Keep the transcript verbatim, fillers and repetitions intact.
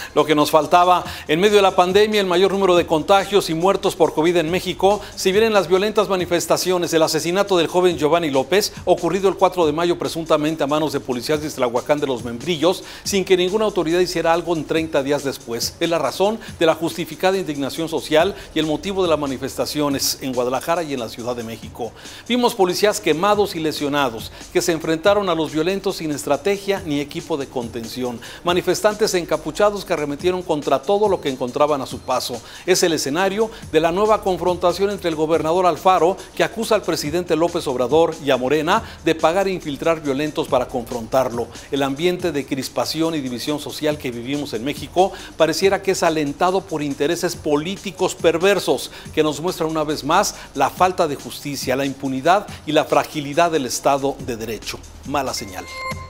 Lo que nos faltaba en medio de la pandemia, el mayor número de contagios y muertos por COVID en México, si bien en las violentas manifestaciones, el asesinato del joven Giovanni López, ocurrido el cuatro de mayo presuntamente a manos de policías de Iztlahuacán de los Membrillos, sin que ninguna autoridad hiciera algo en treinta días después. Es la razón de la justificada indignación social y el motivo de las manifestaciones en Guadalajara y en la Ciudad de México. Vimos policías quemados y lesionados, que se enfrentaron a los violentos sin estrategia ni equipo de contención. Manifestantes encapuchados que arremetieron contra todo lo que encontraban a su paso. Es el escenario de la nueva confrontación entre el gobernador Alfaro, que acusa al presidente López Obrador y a Morena de pagar e infiltrar violentos para confrontarlo. El ambiente de crispación y división social que vivimos en México pareciera que es alentado por intereses políticos perversos que nos muestran una vez más la falta de justicia, la impunidad y la fragilidad del Estado de Derecho. Mala señal.